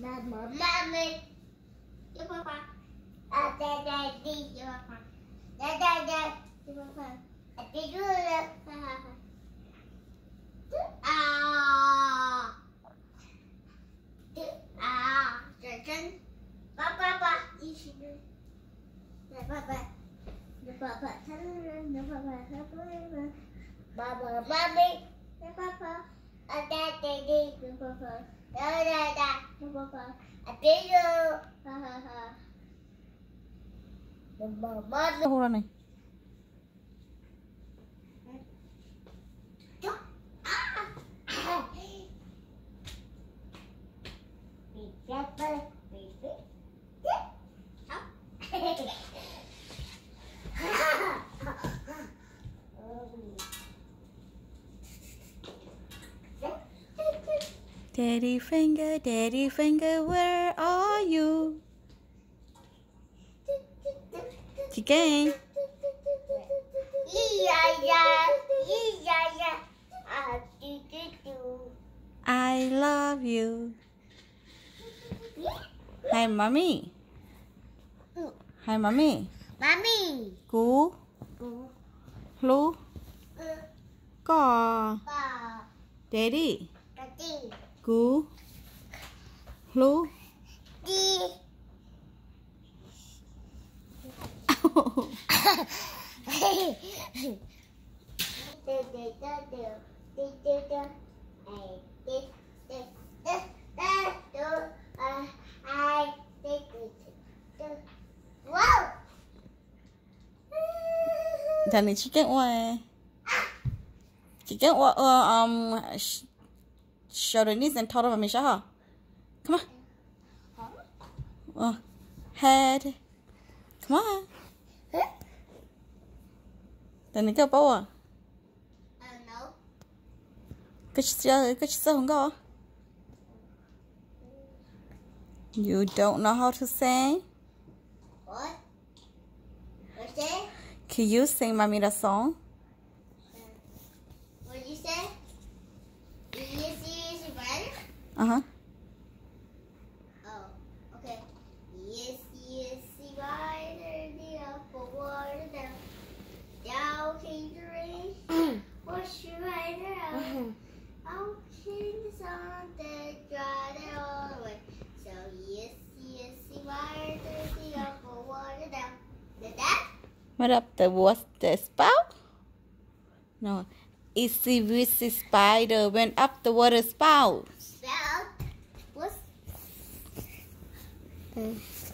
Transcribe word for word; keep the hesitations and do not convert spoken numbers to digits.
Mama, mommy. Your papa. Ah, dad, daddy. Your papa. Dad, dad, dad. Your papa. I did you. Ah. Ah. Chân. Papa, papa. You should do. Your papa. Your papa. Your papa. Mama, mommy. Your papa. Ah, dad, daddy. Your papa. Dad, dad, dad. Your papa. I did you. Ha ha ha. Hô ra này. Daddy finger, daddy finger, where are you? Chicken. I love you. Hi, mommy. Hi, mommy. Mommy. Cú. Lu. Cò. Daddy. Cú. Lu. Danny, chicken what? Chicken what? Uh, um, sh show the knees and told him, show her. Come on. Uh, head. Come on. Danny, go boy. I don't know. Good you good you go. You don't know how to sing? What? What's that? Can you sing mommy the song? What did you say? Yes, yes, right? Uh-huh. Oh, okay. Yes, yes, right. The apple water down. Down came the rain. Wash your right out. Out came the sun that dried it all away. So yes, yes, right. The apple water down. Did that? What up the what's the spout? No. Itsy witsy spider went up the water spout. Spout? What's... Uh.